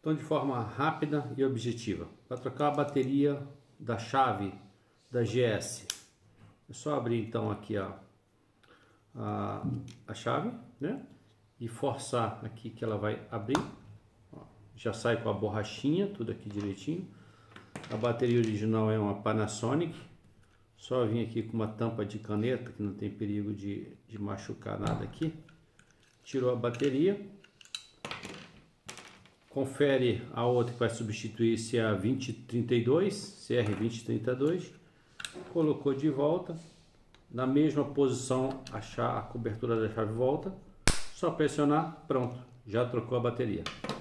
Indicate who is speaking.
Speaker 1: Então, de forma rápida e objetiva, para trocar a bateria da chave da GS, é só abrir então aqui a chave, né? E forçar aqui que ela vai abrir. Ó, já sai com a borrachinha, tudo aqui direitinho. A bateria original é uma Panasonic. Só vim aqui com uma tampa de caneta, que não tem perigo de machucar nada aqui. Tirou a bateria. Confere a outra que vai substituir, se é a 2032, CR2032. Colocou de volta. Na mesma posição, a cobertura da chave volta. Só pressionar, pronto, já trocou a bateria.